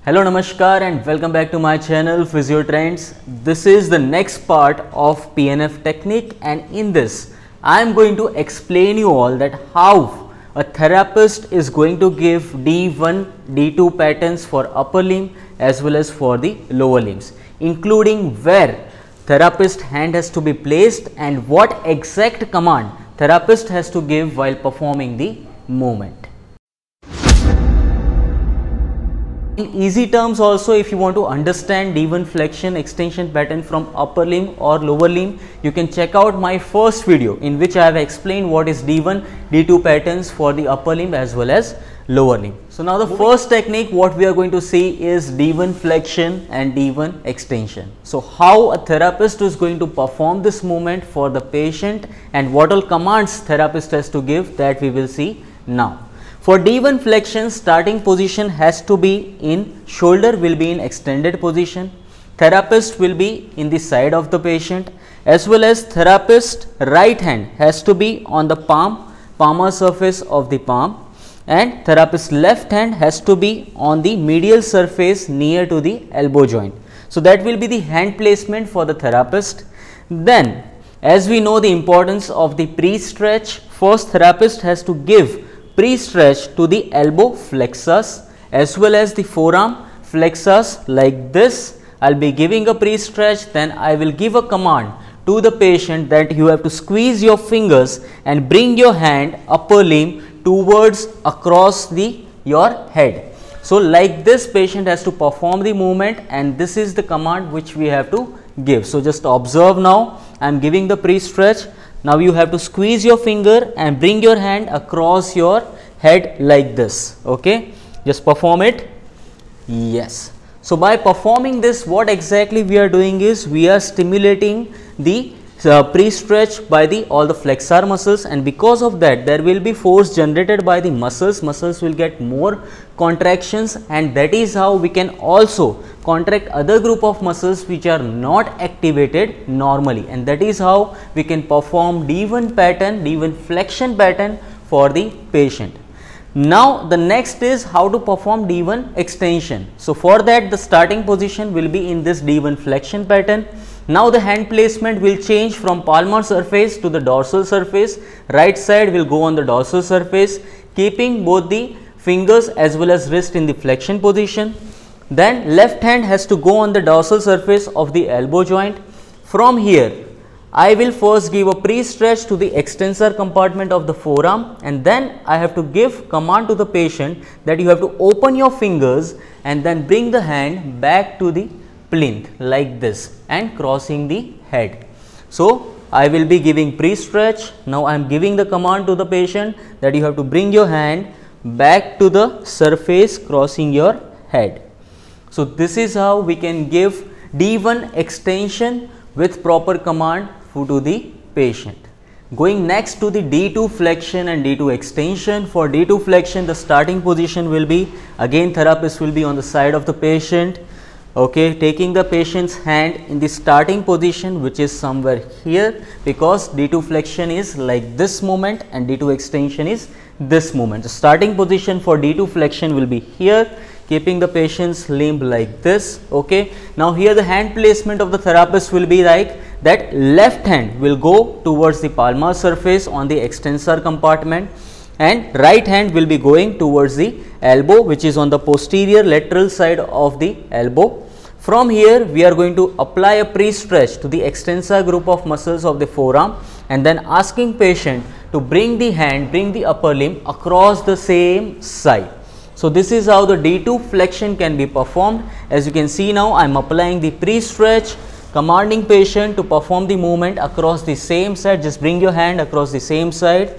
Hello, Namaskar and welcome back to my channel Physio Trends. This is the next part of PNF technique, and in this I am going to explain you all that how a therapist is going to give D1, D2 patterns for upper limb as well as for the lower limbs, including where therapist hand has to be placed and what exact command therapist has to give while performing the movement. In easy terms also, if you want to understand D1 flexion extension pattern from upper limb or lower limb, you can check out my first video in which I have explained what is D1, D2 patterns for the upper limb as well as lower limb. So now the first technique what we are going to see is D1 flexion and D1 extension. So how a therapist is going to perform this movement for the patient and what all commands therapist has to give, that we will see now. For D1 flexion, starting position has to be in shoulder will be in extended position, therapist will be in the side of the patient, as well as therapist right hand has to be on the palmar surface of the palm, and therapist left hand has to be on the medial surface near to the elbow joint. So that will be the hand placement for the therapist. Then as we know the importance of the pre-stretch, first therapist has to give pre-stretch to the elbow flexors as well as the forearm flexors like this. I will be giving a pre-stretch, then I will give a command to the patient that you have to squeeze your fingers and bring your hand upper limb towards across your head. So like this patient has to perform the movement, and this is the command which we have to give. So just observe now, I am giving the pre-stretch. Now you have to squeeze your finger and bring your hand across your head like this. Okay, just perform it. Yes. So by performing this, what exactly we are doing is we are stimulating the pre-stretch by all the flexor muscles, and because of that there will be force generated by the muscles will get more contractions, and that is how we can also contract other group of muscles which are not activated normally, and that is how we can perform D1 pattern, D1 flexion pattern for the patient. Now the next is how to perform D1 extension. So for that the starting position will be in this D1 flexion pattern. Now the hand placement will change from palmar surface to the dorsal surface. Right side will go on the dorsal surface, keeping both the fingers as well as wrist in the flexion position. Then left hand has to go on the dorsal surface of the elbow joint. From here I will first give a pre-stretch to the extensor compartment of the forearm, and then I have to give command to the patient that you have to open your fingers and then bring the hand back to the plinth like this and crossing the head. So I will be giving pre-stretch. Now I am giving the command to the patient that you have to bring your hand back to the surface crossing your head. So this is how we can give D1 extension with proper command to the patient. Going next to the D2 flexion and D2 extension. For D2 flexion, the starting position will be, again therapist will be on the side of the patient. Okay, taking the patient's hand in the starting position, which is somewhere here, because D2 flexion is like this movement and D2 extension is this movement. The starting position for D2 flexion will be here, keeping the patient's limb like this. Okay, now here the hand placement of the therapist will be like that. Left hand will go towards the palmar surface on the extensor compartment, and right hand will be going towards the elbow, which is on the posterior lateral side of the elbow. From here we are going to apply a pre-stretch to the extensor group of muscles of the forearm, and then asking patient to bring the hand, bring the upper limb across the same side. So this is how the D2 flexion can be performed. As you can see now, I am applying the pre-stretch, commanding patient to perform the movement across the same side. Just bring your hand across the same side,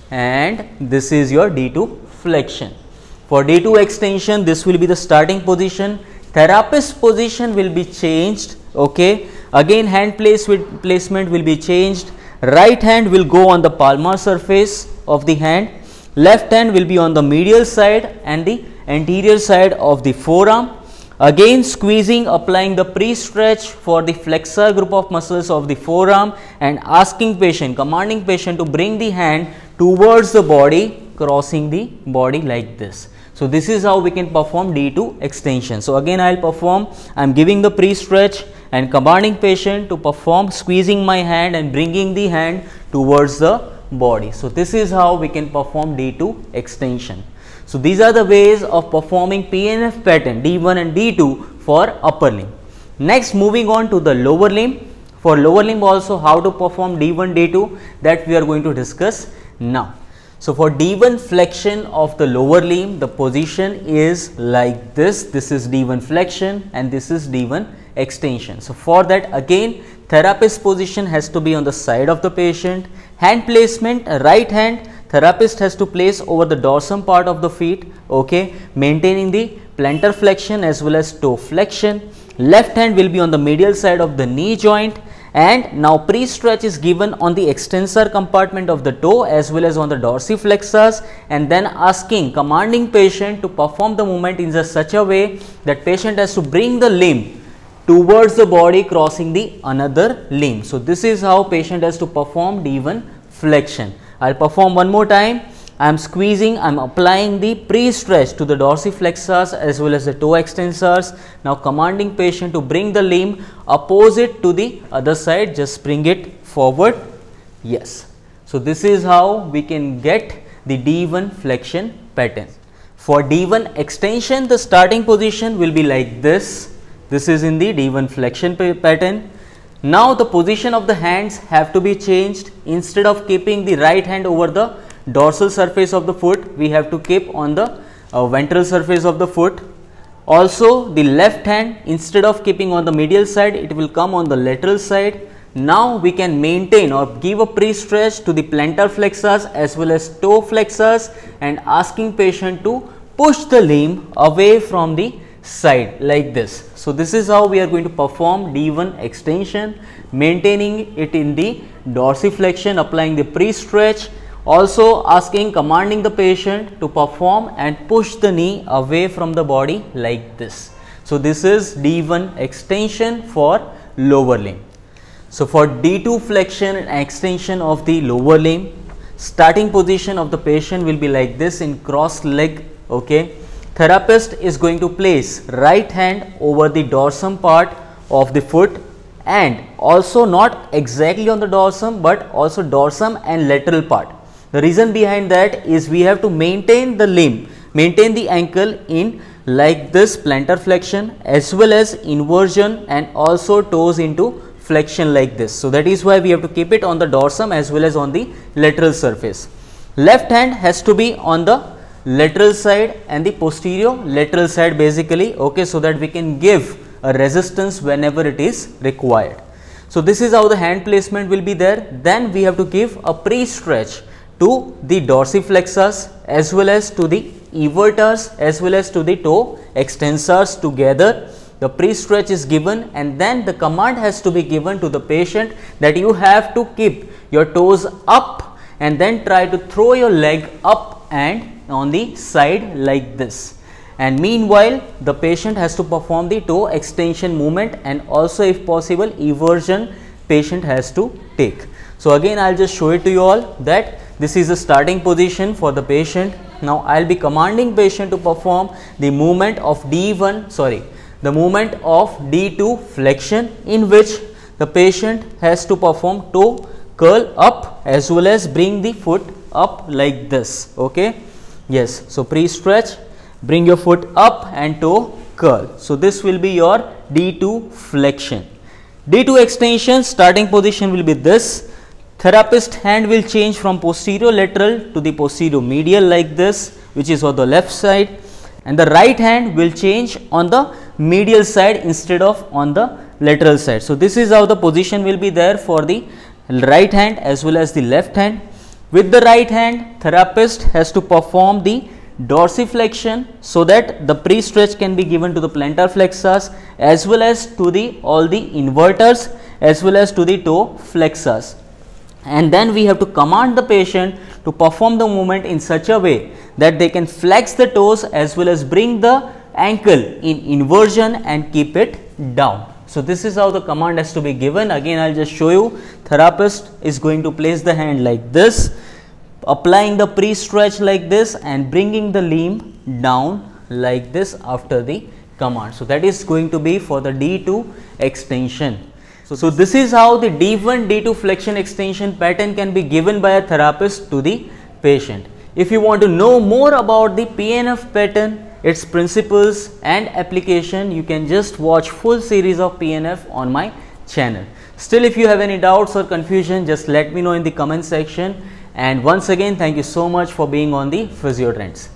and this is your D2 flexion. For D2 extension, this will be the starting position. Therapist position will be changed. Okay, again hand placement will be changed. Right hand will go on the palmar surface of the hand. Left hand will be on the medial side and the anterior side of the forearm. Again squeezing, applying the pre-stretch for the flexor group of muscles of the forearm, and asking patient, commanding patient to bring the hand towards the body, crossing the body like this. So this is how we can perform D2 extension. So again I'm giving the pre-stretch and commanding patient to perform squeezing my hand and bringing the hand towards the body. So this is how we can perform D2 extension. So these are the ways of performing PNF pattern D1 and D2 for upper limb. Next, moving on to the lower limb. For lower limb also how to perform D1, D2, that we are going to discuss now. So for D1 flexion of the lower limb, the position is like this. This is D1 flexion and this is D1 extension. So for that, again, therapist position has to be on the side of the patient. Hand placement, right hand therapist has to place over the dorsum part of the feet, okay, maintaining the plantar flexion as well as toe flexion. Left hand will be on the medial side of the knee joint. And now pre-stretch is given on the extensor compartment of the toe as well as on the dorsiflexors, and then commanding patient to perform the movement in such a way that patient has to bring the limb towards the body crossing the another limb. So this is how patient has to perform D1 flexion. I'll perform one more time. I'm squeezing, I'm applying the pre-stretch to the dorsiflexors as well as the toe extensors. Now commanding patient to bring the limb opposite to the other side, just bring it forward. Yes. So this is how we can get the D1 flexion pattern. For D1 extension, the starting position will be like this. This is in the D1 flexion pattern. Now the position of the hands have to be changed. Instead of keeping the right hand over the dorsal surface of the foot, we have to keep on the ventral surface of the foot. Also the left hand, instead of keeping on the medial side, it will come on the lateral side. Now we can maintain or give a pre-stretch to the plantar flexors as well as toe flexors and asking patient to push the limb away from the side like this. So this is how we are going to perform D1 extension, maintaining it in the dorsiflexion, applying the pre-stretch, also commanding the patient to perform and push the knee away from the body like this. So this is D1 extension for lower limb. So for D2 flexion and extension of the lower limb, starting position of the patient will be like this in cross leg, okay. Therapist is going to place right hand over the dorsum part of the foot, and also not exactly on the dorsum but also dorsum and lateral part. The reason behind that is we have to maintain the limb, maintain the ankle in like this plantar flexion as well as inversion and also toes into flexion like this. So that is why we have to keep it on the dorsum as well as on the lateral surface. Left hand has to be on the lateral side and the posterior lateral side basically, okay, so that we can give a resistance whenever it is required. So this is how the hand placement will be there. Then we have to give a pre-stretch to the dorsiflexors as well as to the everters as well as to the toe extensors together. The pre-stretch is given and then the command has to be given to the patient that you have to keep your toes up and then try to throw your leg up and on the side like this. And meanwhile, the patient has to perform the toe extension movement and also if possible eversion patient has to take. So again I will just show it to you all that this is the starting position for the patient. Now I will be commanding patient to perform the movement of the movement of D2 flexion, in which the patient has to perform toe curl up as well as bring the foot up like this, okay. Yes, so pre-stretch, bring your foot up and toe curl. So this will be your D2 flexion. D2 extension, starting position will be this. Therapist hand will change from posterior lateral to the posterior medial like this, which is on the left side, and the right hand will change on the medial side instead of on the lateral side. So this is how the position will be there for the right hand as well as the left hand. With the right hand, therapist has to perform the dorsiflexion so that the pre-stretch can be given to the plantar flexors as well as to the all the inverters as well as to the toe flexors. And then we have to command the patient to perform the movement in such a way that they can flex the toes as well as bring the ankle in inversion and keep it down. So this is how the command has to be given. Again I will just show you. Therapist is going to place the hand like this, applying the pre-stretch like this and bringing the limb down like this after the command. So that is going to be for the D2 extension. So this is how the D1, D2 flexion extension pattern can be given by a therapist to the patient. If you want to know more about the PNF pattern, its principles and application, you can just watch full series of PNF on my channel. Still, if you have any doubts or confusion, just let me know in the comment section. And once again, thank you so much for being on the Physio Trends.